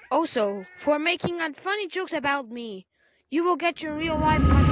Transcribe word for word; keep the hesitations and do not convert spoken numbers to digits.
Also, for making funny jokes about me, you will get your real life punishment.